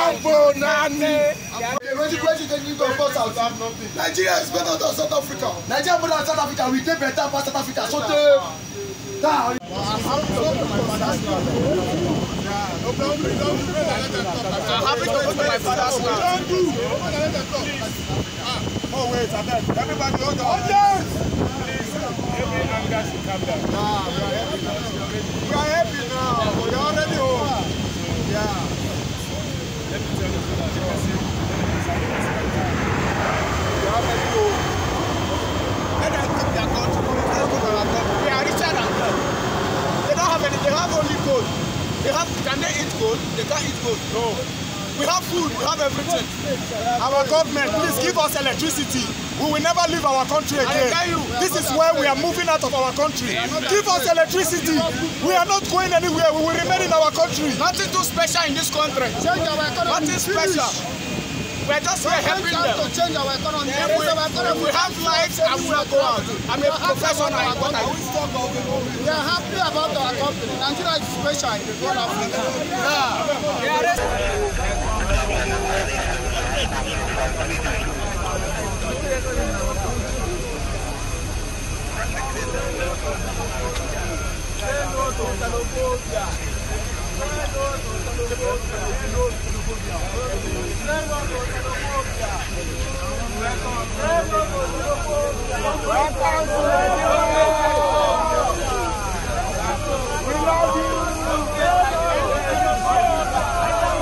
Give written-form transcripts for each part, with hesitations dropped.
Nigeria is better than South Africa. Nigeria is better than South Africa. We take better than South Africa. So down. I'm happy to go to my father's house. Oh wait, everybody hold on. Every anger should calm down. We are happy now. We are already home. Yeah. Let me tell you that we are already home. Let them take their country. We are richer than them. They don't have any. They have only gold. Can they eat gold? They can't eat gold. No. We have food, we have everything. Our government, please give us electricity. We will never leave our country again. This is where we are moving out of our country. Give us electricity. We are not going anywhere. We will remain in our country. Nothing too special in this country. Nothing special. We are just here helping them. To change our economy. If we have lights, I will not go out. I'm a professional. We are happy about our company. Nigeria is special in the whole Africa.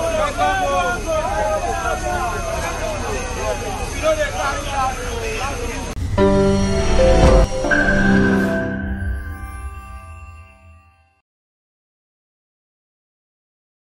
We love you.